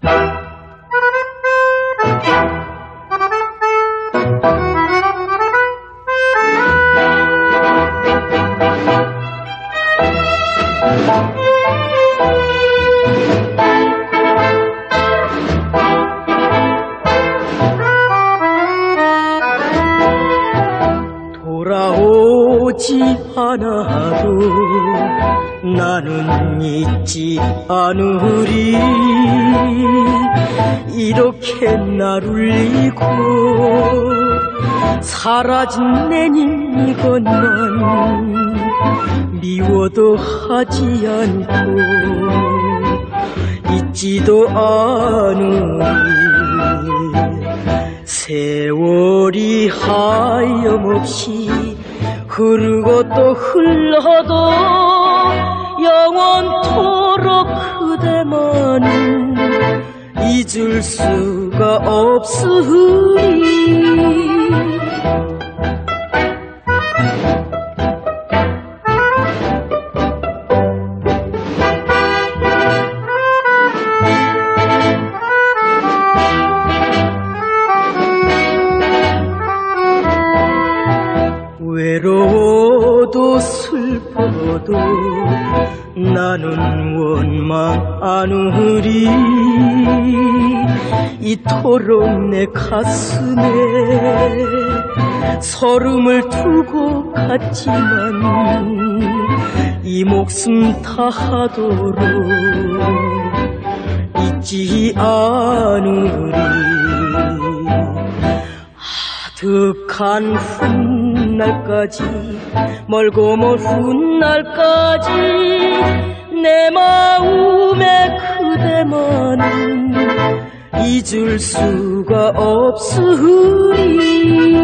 돌아오지 않아도 나는 잊지 않으리. 이렇게 날 울리고 사라진 내 이것만 미워도 하지 않고 잊지도 않으리. 세월이 하염없이 흐르고 또 흘러도 영원토록 그대만은 잊을 수가 없으리. 외로워도 슬퍼도 나는 원망 않으리. 이토록 내 가슴에 설움을 두고 갔지만 이 목숨 다하도록 잊지 않으리. 아득한 훗날까지 멀고 먼 훗날까지 내 마음에 그대만은 잊을 수가 없으리.